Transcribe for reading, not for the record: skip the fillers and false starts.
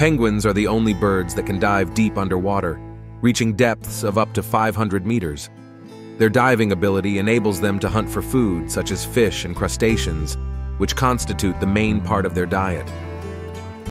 Penguins are the only birds that can dive deep underwater, reaching depths of up to 500 meters. Their diving ability enables them to hunt for food such as fish and crustaceans, which constitute the main part of their diet.